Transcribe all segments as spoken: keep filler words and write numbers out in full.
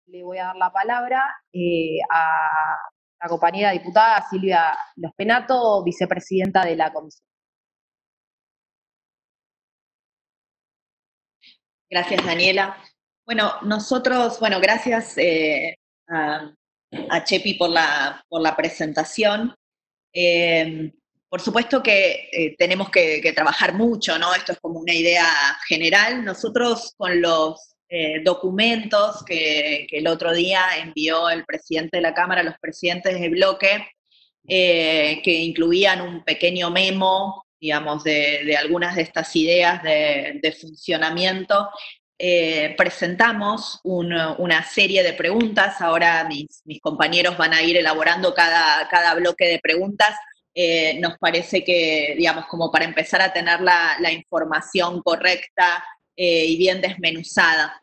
le voy a dar la palabra eh, a la compañera diputada Silvia Lospenato, vicepresidenta de la comisión. Gracias, Daniela. Bueno, nosotros, bueno, gracias eh, a, a Chepi por la, por la presentación. Eh, por supuesto que eh, tenemos que, que trabajar mucho, ¿no? Esto es como una idea general. Nosotros con los eh, documentos que, que el otro día envió el presidente de la Cámara, los presidentes de bloque, eh, que incluían un pequeño memo, digamos, de, de algunas de estas ideas de, de funcionamiento, eh, presentamos un, una serie de preguntas. Ahora mis, mis, compañeros van a ir elaborando cada, cada bloque de preguntas. Eh, nos parece que, digamos, como para empezar a tener la, la información correcta eh, y bien desmenuzada.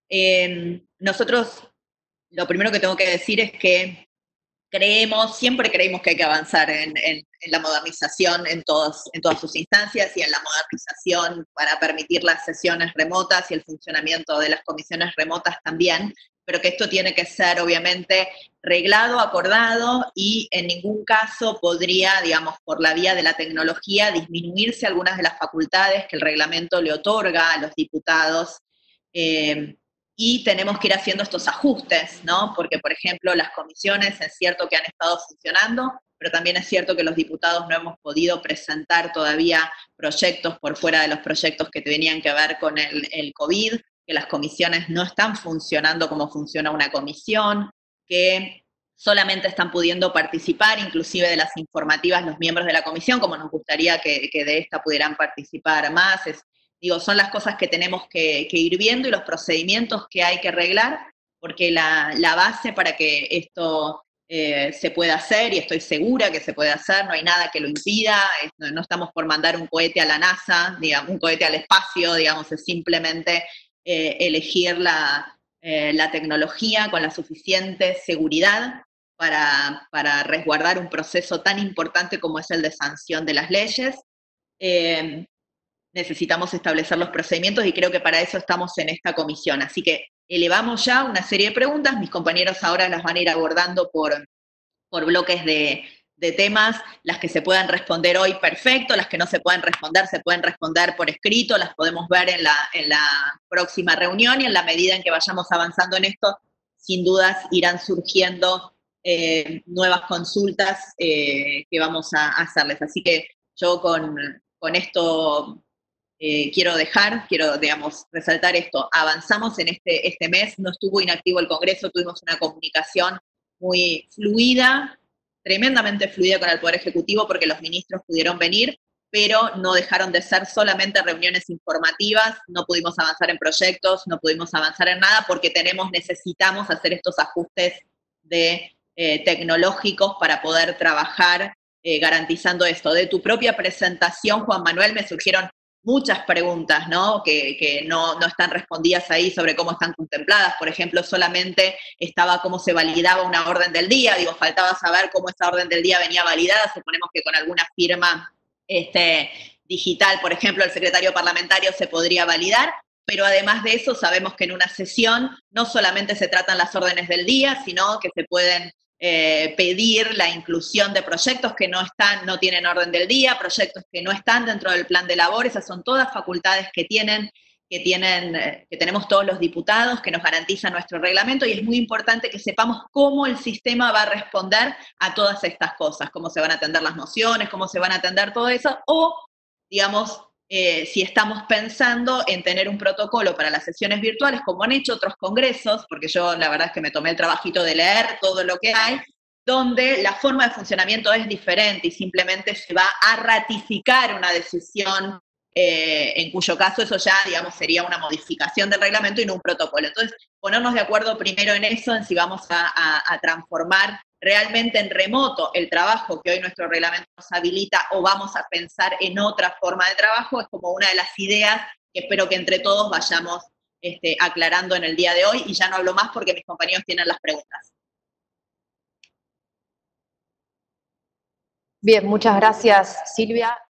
Eh, nosotros, lo primero que tengo que decir es que creemos, siempre creímos que hay que avanzar en, en, en la modernización en, todos, en todas sus instancias y en la modernización para permitir las sesiones remotas y el funcionamiento de las comisiones remotas también, pero que esto tiene que ser obviamente reglado, acordado y en ningún caso podría, digamos, por la vía de la tecnología, disminuirse algunas de las facultades que el reglamento le otorga a los diputados. Eh, y tenemos que ir haciendo estos ajustes, ¿no? Porque, por ejemplo, las comisiones es cierto que han estado funcionando, pero también es cierto que los diputados no hemos podido presentar todavía proyectos por fuera de los proyectos que tenían que ver con el, el COVID, que las comisiones no están funcionando como funciona una comisión, que solamente están pudiendo participar, inclusive de las informativas, los miembros de la comisión, como nos gustaría que, que de esta pudieran participar más. Es, Digo, son las cosas que tenemos que, que ir viendo y los procedimientos que hay que arreglar, porque la, la base para que esto eh, se pueda hacer, y estoy segura que se puede hacer, no hay nada que lo impida, es, no, no estamos por mandar un cohete a la NASA, digamos, un cohete al espacio, digamos, es simplemente eh, elegir la, eh, la tecnología con la suficiente seguridad para, para resguardar un proceso tan importante como es el de sanción de las leyes. Eh, necesitamos establecer los procedimientos y creo que para eso estamos en esta comisión. Así que elevamos ya una serie de preguntas, mis compañeros ahora las van a ir abordando por, por bloques de, de temas, las que se puedan responder hoy, perfecto, las que no se puedan responder, se pueden responder por escrito, las podemos ver en la, en la próxima reunión y en la medida en que vayamos avanzando en esto, sin dudas irán surgiendo eh, nuevas consultas eh, que vamos a, a hacerles. Así que yo con, con esto Eh, quiero dejar, quiero, digamos, resaltar esto. Avanzamos en este, este mes, no estuvo inactivo el Congreso, tuvimos una comunicación muy fluida, tremendamente fluida con el Poder Ejecutivo porque los ministros pudieron venir, pero no dejaron de ser solamente reuniones informativas, no pudimos avanzar en proyectos, no pudimos avanzar en nada porque tenemos, necesitamos hacer estos ajustes de, eh, tecnológicos para poder trabajar eh, garantizando esto. De tu propia presentación, Juan Manuel, me surgieron muchas preguntas, ¿no? Que, que no, no están respondidas ahí sobre cómo están contempladas. Por ejemplo, solamente estaba cómo se validaba una orden del día. Digo, faltaba saber cómo esa orden del día venía validada. Suponemos que con alguna firma este, digital, por ejemplo, el secretario parlamentario se podría validar. Pero además de eso, sabemos que en una sesión no solamente se tratan las órdenes del día, sino que se pueden Eh, pedir la inclusión de proyectos que no están, no tienen orden del día, proyectos que no están dentro del plan de labor. Esas son todas facultades que tienen, que tienen, eh, que tenemos todos los diputados, que nos garantiza nuestro reglamento, y es muy importante que sepamos cómo el sistema va a responder a todas estas cosas, cómo se van a atender las mociones, cómo se van a atender todo eso, o, digamos, Eh, si estamos pensando en tener un protocolo para las sesiones virtuales, como han hecho otros congresos, porque yo la verdad es que me tomé el trabajito de leer todo lo que hay, donde la forma de funcionamiento es diferente y simplemente se va a ratificar una decisión, eh, en cuyo caso eso ya, digamos, sería una modificación del reglamento y no un protocolo. Entonces, ponernos de acuerdo primero en eso, en si vamos a, a, a transformar realmente en remoto el trabajo que hoy nuestro reglamento nos habilita o vamos a pensar en otra forma de trabajo, es como una de las ideas que espero que entre todos vayamos este, aclarando en el día de hoy, y ya no hablo más porque mis compañeros tienen las preguntas. Bien, muchas gracias, Silvia.